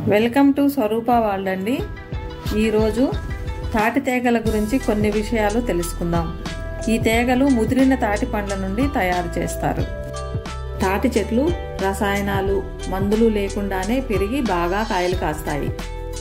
Welcome to Swaroopa world అండి. ఈరోజు తాటి తేగల గురించి కొన్ని విషయాలు తెలుసుకుందాం. ఈ తేగలు ముదిరిన తాటి పండ్ల నుండి తయారు చేస్తారు. తాటి చెట్లు రసాయనాలు మందులు లేకుండానే పెరిగి బాగా కాయలు కాస్తాయి.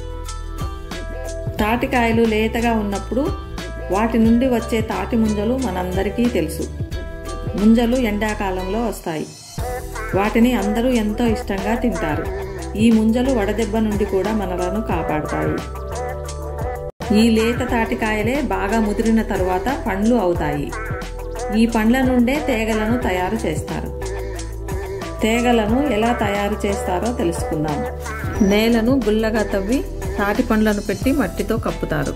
తాటికాయలు లేతగా ఉన్నప్పుడు వాటి నుండి వచ్చే తాటి ముంజలు మనందరికీ తెలుసు. ముంజలు ఎండాకాలంలో వస్తాయి. వాటిని అందరూ ఎంతో ఇష్టంగా తింటారు. ఈ ముంజలు వడదెబ్బ నుండి కూడా మనలను కాపాడుతాయి. ఈ లేత తాటికాయలే బాగా ముదిరిన తరువాత పండ్లు అవుతాయి. ఈ పండ్ల నుండే తేగలను తయారు చేస్తారు. తేగలను ఎలా తయారు చేస్తారో తెలుసుకుందాం. నేలను గుల్లగా తవ్వి తాటి పండ్లను పెట్టి మట్టితో కప్పుతారు.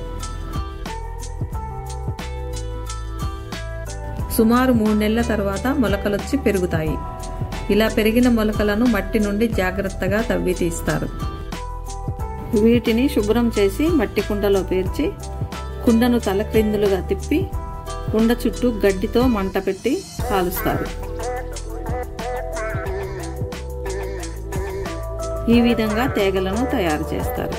సుమారు 3 నెలల తర్వాత మొలకలొచ్చి పెరుగుతాయి. ఇలా పెరిగిన మొలకలను మట్టి నుండి జాగ్రత్తగా తవ్వి తీస్తారు. వీటిని శుభ్రం చేసి మట్టి కుండలో పేర్చి కుండను తలక్రిందులుగా తిప్పి కుండ చుట్టూ గడ్డితో మంట పెట్టి కాలుస్తారు. ఈ విధంగా తేగలను తయారు చేస్తారు.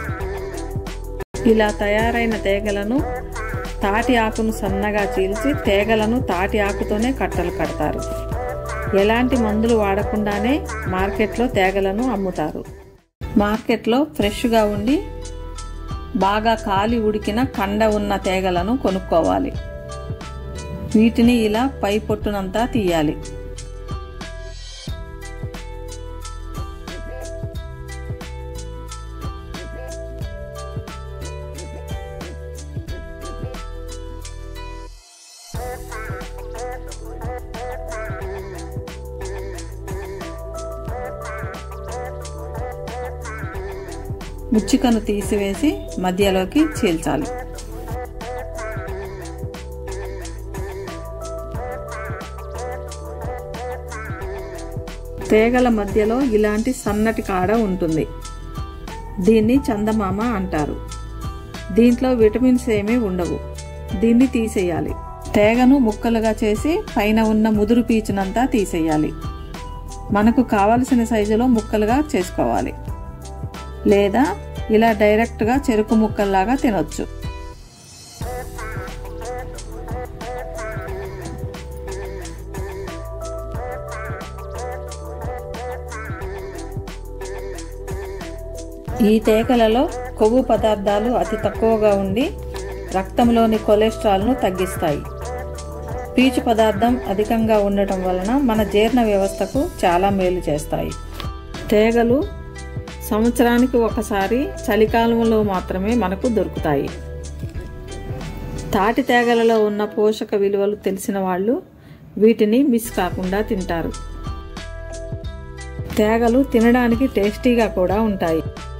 ఇలా తయారైన తేగలను తాటి ఆకును సన్నగా చీల్చి తేగలను తాటి ఆకుతోనే కట్టలు కడతారు. ఎలాంటి మందులు వాడకుండానే మార్కెట్లో తేగలను అమ్ముతారు. మార్కెట్లో ఫ్రెష్గా ఉండి బాగా కాలి ఉడికిన కండ ఉన్న తేగలను కొనుక్కోవాలి. వీటిని ఇలా పై పొట్టునంతా తీయాలి. ముచ్చికను తీసివేసి మధ్యలోకి చీల్చాలి. తేగల మధ్యలో ఇలాంటి సన్నటి కాడ ఉంటుంది. దీన్ని చందమామ అంటారు. దీంట్లో విటమిన్స్ ఏమీ ఉండవు. దీన్ని తీసేయాలి. తేగను ముక్కలుగా చేసి పైన ఉన్న ముదురు పీచునంతా తీసేయాలి. మనకు కావలసిన సైజులో ముక్కలుగా చేసుకోవాలి. లేదా ఇలా డైరెక్ట్గా చెరుకు ముక్కల్లాగా తినొచ్చు. ఈ తేగలలో కొవ్వు పదార్థాలు అతి తక్కువగా ఉండి రక్తంలోని కొలెస్ట్రాల్ను తగ్గిస్తాయి. పీచు పదార్థం అధికంగా ఉండటం వలన మన జీర్ణ వ్యవస్థకు చాలా మేలు చేస్తాయి. తేగలు సంవత్సరానికి ఒకసారి చలికాలంలో మాత్రమే మనకు దొరుకుతాయి. తాటి తేగలలో ఉన్న పోషక విలువలు తెలిసిన వాళ్ళు వీటిని మిస్ కాకుండా తింటారు. తేగలు తినడానికి టేస్టీగా కూడా ఉంటాయి.